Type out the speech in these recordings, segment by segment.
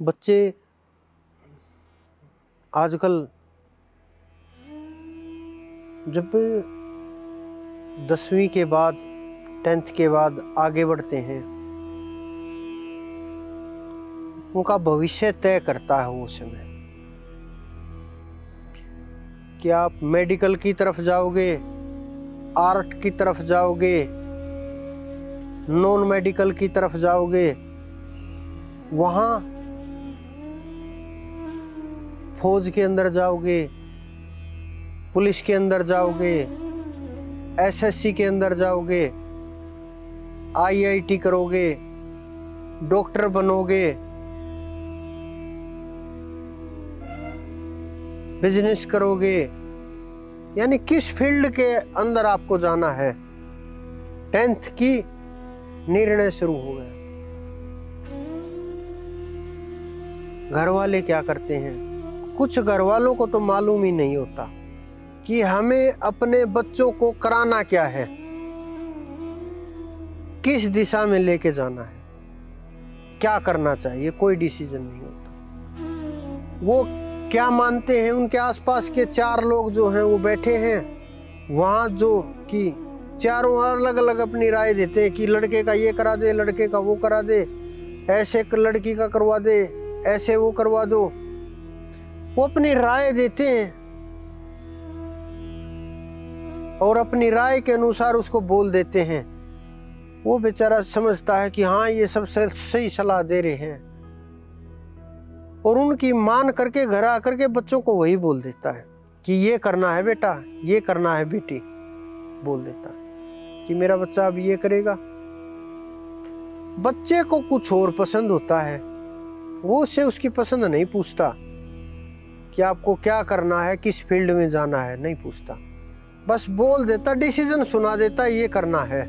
बच्चे आजकल जब 10वीं के बाद 10th के बाद आगे बढ़ते हैं, उनका भविष्य तय करता है वो समय कि आप मेडिकल की तरफ जाओगे, आर्ट की तरफ जाओगे, नॉन मेडिकल की तरफ जाओगे, वहाँ फौज के अंदर जाओगे, पुलिस के अंदर जाओगे, एसएससी के अंदर जाओगे, आईआईटी करोगे, डॉक्टर बनोगे, बिजनेस करोगे, यानी किस फील्ड के अंदर आपको जाना है, 10th की निर्णय शुरू हो गया। घर वाले क्या करते हैं? कुछ घर वालों को तो मालूम ही नहीं होता कि हमें अपने बच्चों को कराना क्या है, किस दिशा में लेके जाना है, क्या करना चाहिए, कोई डिसीजन नहीं होता। वो क्या मानते हैं, उनके आसपास के 4 लोग जो हैं वो बैठे हैं वहाँ, जो कि चारों अलग अलग अपनी राय देते हैं कि लड़के का ये करा दे, लड़के का वो करा दे, ऐसे लड़की का करवा दे, ऐसे वो करवा दो। वो अपनी राय देते हैं और अपनी राय के अनुसार उसको बोल देते हैं। वो बेचारा समझता है कि हाँ ये सब सही सलाह दे रहे हैं, और उनकी मान करके घर आकर के बच्चों को वही बोल देता है कि ये करना है बेटा, ये करना है बेटी, बोल देता है कि मेरा बच्चा अब ये करेगा। बच्चे को कुछ और पसंद होता है, वो उससे उसकी पसंद नहीं पूछता कि आपको क्या करना है, किस फील्ड में जाना है, नहीं पूछता, बस बोल देता, डिसीजन सुना देता, ये करना है।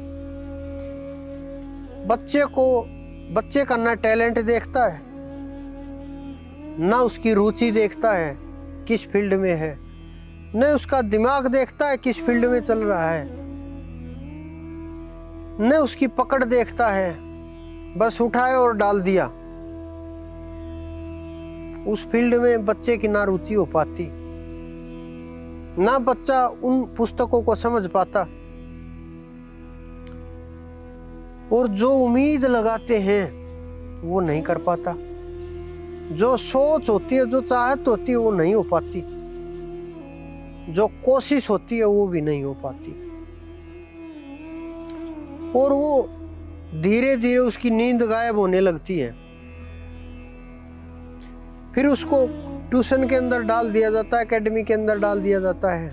बच्चे का ना टैलेंट देखता है, ना उसकी रुचि देखता है किस फील्ड में है, न उसका दिमाग देखता है किस फील्ड में चल रहा है, न उसकी पकड़ देखता है, बस उठाए और डाल दिया। उस फील्ड में बच्चे की ना रुचि हो पाती, ना बच्चा उन पुस्तकों को समझ पाता, और जो उम्मीद लगाते हैं वो नहीं कर पाता, जो सोच होती है, जो चाहत होती है वो नहीं हो पाती, जो कोशिश होती है वो भी नहीं हो पाती, और वो धीरे धीरे उसकी नींद गायब होने लगती है। फिर उसको ट्यूशन के अंदर डाल दिया जाता है, एकेडमी के अंदर डाल दिया जाता है।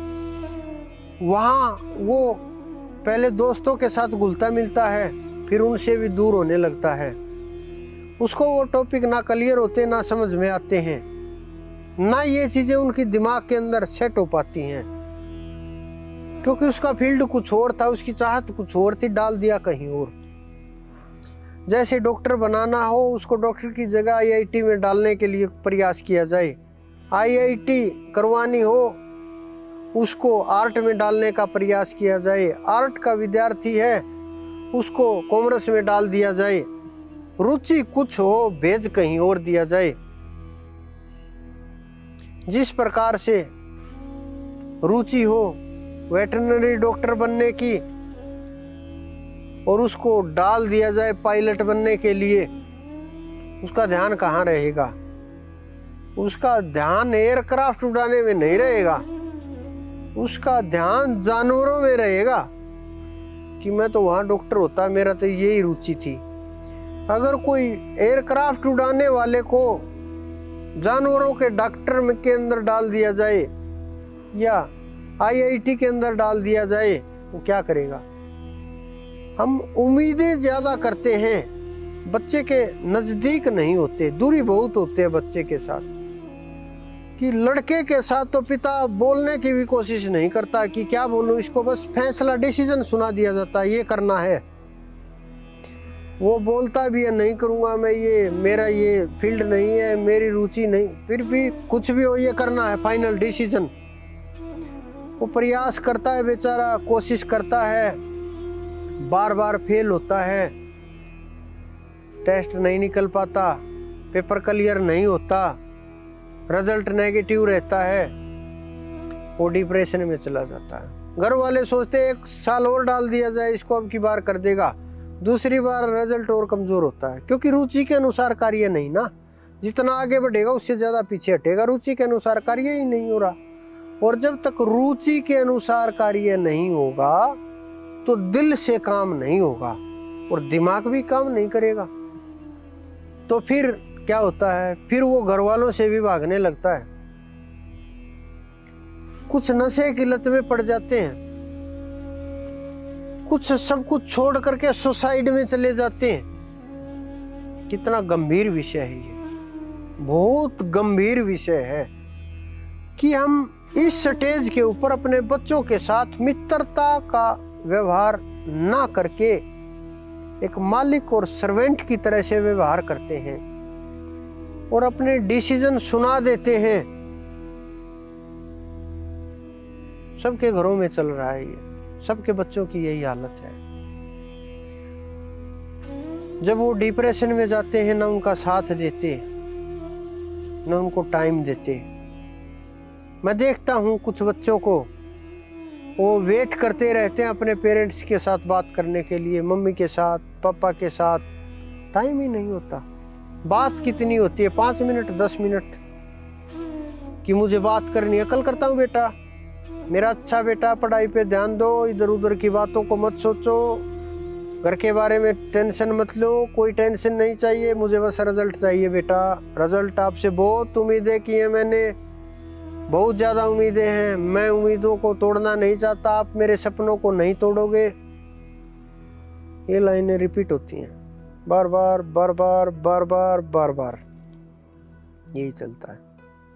वहाँ वो पहले दोस्तों के साथ घुलता मिलता है, फिर उनसे भी दूर होने लगता है। उसको वो टॉपिक ना क्लियर होते, ना समझ में आते हैं, ना ये चीजें उनकी दिमाग के अंदर सेट हो पाती हैं, क्योंकि उसका फील्ड कुछ और था, उसकी चाहत कुछ और थी, डाल दिया कहीं और। जैसे डॉक्टर बनाना हो, उसको डॉक्टर की जगह आईआईटी में डालने के लिए प्रयास किया जाए, आईआईटी करवानी हो उसको आर्ट में डालने का प्रयास किया जाए, आर्ट का विद्यार्थी है उसको कॉमर्स में डाल दिया जाए, रुचि कुछ हो भेज कहीं और दिया जाए। जिस प्रकार से रुचि हो वेटरनरी डॉक्टर बनने की और उसको डाल दिया जाए पायलट बनने के लिए, उसका ध्यान कहाँ रहेगा? उसका ध्यान एयरक्राफ्ट उड़ाने में नहीं रहेगा, उसका ध्यान जानवरों में रहेगा कि मैं तो वहाँ डॉक्टर होता, मेरा तो यही रुचि थी। अगर कोई एयरक्राफ्ट उड़ाने वाले को जानवरों के डॉक्टर के अंदर डाल दिया जाए या आईआईटी के अंदर डाल दिया जाए, वो क्या करेगा? हम उम्मीदें ज्यादा करते हैं, बच्चे के नजदीक नहीं होते, दूरी बहुत होते हैं बच्चे के साथ। कि लड़के के साथ तो पिता बोलने की भी कोशिश नहीं करता कि क्या बोलूं इसको, बस फैसला डिसीजन सुना दिया जाता है, ये करना है। वो बोलता भी है नहीं करूंगा मैं, ये मेरा ये फील्ड नहीं है, मेरी रुचि नहीं, फिर भी कुछ भी हो ये करना है, फाइनल डिसीजन। वो प्रयास करता है बेचारा, कोशिश करता है, बार बार फेल होता है, टेस्ट नहीं निकल पाता, पेपर क्लियर नहीं होता, रिजल्ट नेगेटिव रहता है, वो डिप्रेशन में चला जाता है। घर वाले सोचते हैं 1 साल और डाल दिया जाए, इसको अब की बार कर देगा, दूसरी बार रिजल्ट और कमजोर होता है, क्योंकि रुचि के अनुसार कार्य नहीं ना। जितना आगे बढ़ेगा उससे ज्यादा पीछे हटेगा, रुचि के अनुसार कार्य ही नहीं हो रहा। और जब तक रुचि के अनुसार कार्य नहीं होगा तो दिल से काम नहीं होगा और दिमाग भी काम नहीं करेगा। तो फिर क्या होता है, फिर वो घर वालों से भी भागने लगता है, कुछ नशे की लत में पड़ जाते हैं, कुछ सब कुछ छोड़ करके सुसाइड में चले जाते हैं। कितना गंभीर विषय है ये, बहुत गंभीर विषय है कि हम इस स्टेज के ऊपर अपने बच्चों के साथ मित्रता का व्यवहार ना करके एक मालिक और सर्वेंट की तरह से व्यवहार करते हैं और अपने डिसीजन सुना देते हैं। सबके घरों में चल रहा है ये, सबके बच्चों की यही हालत है। जब वो डिप्रेशन में जाते हैं, ना उनका साथ देते, ना उनको टाइम देते। मैं देखता हूँ कुछ बच्चों को, वो वेट करते रहते हैं अपने पेरेंट्स के साथ बात करने के लिए, मम्मी के साथ, पापा के साथ। टाइम ही नहीं होता। बात कितनी होती है, 5 मिनट 10 मिनट कि मुझे बात करनी है। कल करता हूँ बेटा, मेरा अच्छा बेटा, पढ़ाई पे ध्यान दो, इधर उधर की बातों को मत सोचो, घर के बारे में टेंशन मत लो, कोई टेंशन नहीं चाहिए, मुझे बस रिजल्ट चाहिए बेटा। रिजल्ट आपसे बहुत उम्मीदें की हैं मैंने, बहुत ज़्यादा उम्मीदें हैं, मैं उम्मीदों को तोड़ना नहीं चाहता, आप मेरे सपनों को नहीं तोड़ोगे। ये लाइनें रिपीट होती हैं बार बार बार बार बार बार बार बार, यही चलता है।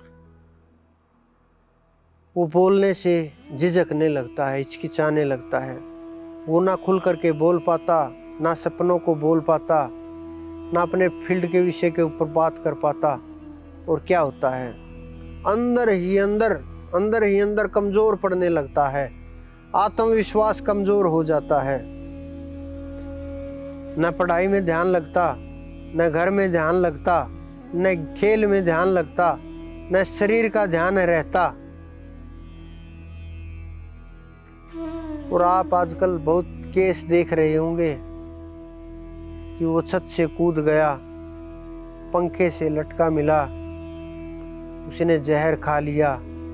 वो बोलने से झिझकने लगता है, हिचकिचाने लगता है, वो ना खुल करके बोल पाता, ना सपनों को बोल पाता, ना अपने फील्ड के विषय के ऊपर बात कर पाता। और क्या होता है, अंदर ही अंदर कमजोर पड़ने लगता है, आत्मविश्वास कमजोर हो जाता है, न पढ़ाई में ध्यान लगता, न घर में ध्यान लगता, न खेल में ध्यान लगता, न शरीर का ध्यान रहता। और आप आजकल बहुत केस देख रहे होंगे कि वो छत से कूद गया, पंखे से लटका मिला, उसने जहर खा लिया,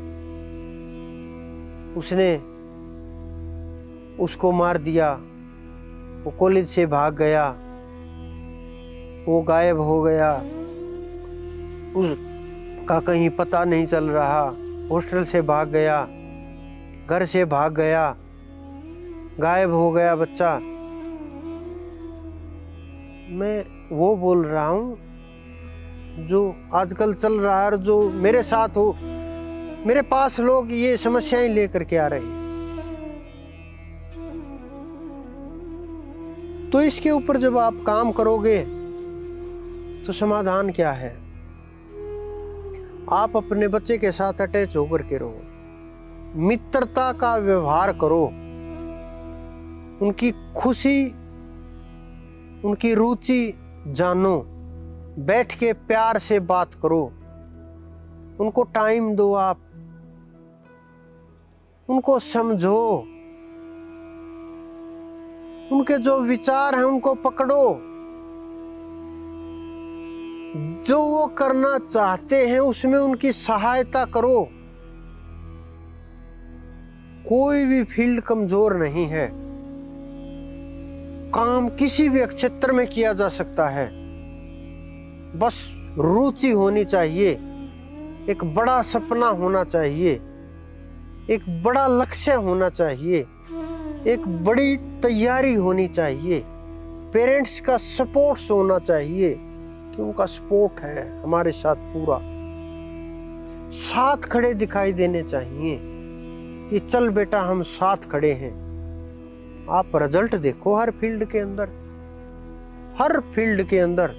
उसने उसको मार दिया, वो कॉलेज से भाग गया, वो गायब हो गया, उसका कहीं पता नहीं चल रहा, हॉस्टल से भाग गया, घर से भाग गया, गायब हो गया बच्चा। मैं वो बोल रहा हूँ जो आजकल चल रहा है और जो मेरे साथ हो, मेरे पास लोग ये समस्याएं लेकर के आ रहे हैं। तो इसके ऊपर जब आप काम करोगे तो समाधान क्या है, आप अपने बच्चे के साथ अटैच होकर के रहो, मित्रता का व्यवहार करो, उनकी खुशी, उनकी रुचि जानो, बैठ के प्यार से बात करो, उनको टाइम दो, आप उनको समझो, उनके जो विचार हैं उनको पकड़ो, जो वो करना चाहते हैं उसमें उनकी सहायता करो। कोई भी फील्ड कमजोर नहीं है, काम किसी भी क्षेत्र में किया जा सकता है, बस रुचि होनी चाहिए, एक बड़ा सपना होना चाहिए, एक बड़ा लक्ष्य होना चाहिए, एक बड़ी तैयारी होनी चाहिए, पेरेंट्स का सपोर्ट होना चाहिए कि उनका सपोर्ट है हमारे साथ, पूरा साथ खड़े दिखाई देने चाहिए कि चल बेटा हम साथ खड़े हैं। आप रिजल्ट देखो हर फील्ड के अंदर, हर फील्ड के अंदर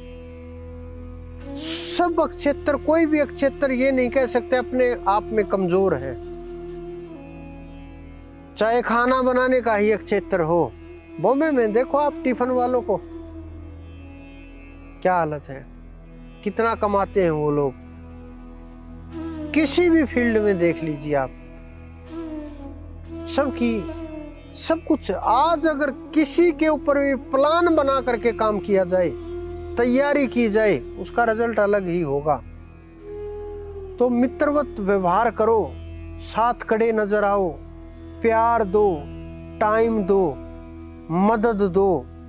सब क्षेत्र, कोई भी क्षेत्र ये नहीं कह सकते अपने आप में कमजोर है। चाहे खाना बनाने का ही क्षेत्र हो, बॉम्बे में देखो आप टिफिन वालों को क्या हालत है, कितना कमाते हैं वो लोग, किसी भी फील्ड में देख लीजिए आप, सब कुछ। आज अगर किसी के ऊपर भी प्लान बना करके काम किया जाए, तैयारी की जाए, उसका रिजल्ट अलग ही होगा। तो मित्रवत व्यवहार करो, साथ खड़े नजर आओ, प्यार दो, टाइम दो, मदद दो।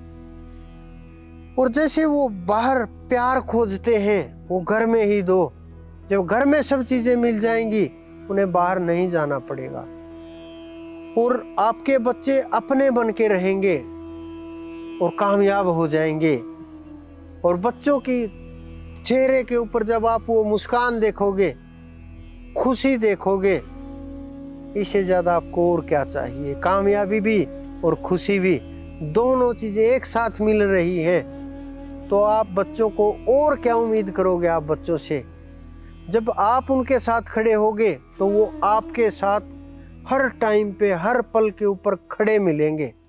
और जैसे वो बाहर प्यार खोजते हैं, वो घर में ही दो। जब घर में सब चीजें मिल जाएंगी, उन्हें बाहर नहीं जाना पड़ेगा। और आपके बच्चे अपने बन के रहेंगे और कामयाब हो जाएंगे। और बच्चों की चेहरे के ऊपर जब आप वो मुस्कान देखोगे, खुशी देखोगे, इससे ज्यादा आपको और क्या चाहिए। कामयाबी भी और खुशी भी, दोनों चीजें एक साथ मिल रही हैं, तो आप बच्चों को और क्या उम्मीद करोगे आप बच्चों से। जब आप उनके साथ खड़े होगे तो वो आपके साथ हर टाइम पे, हर पल के ऊपर खड़े मिलेंगे।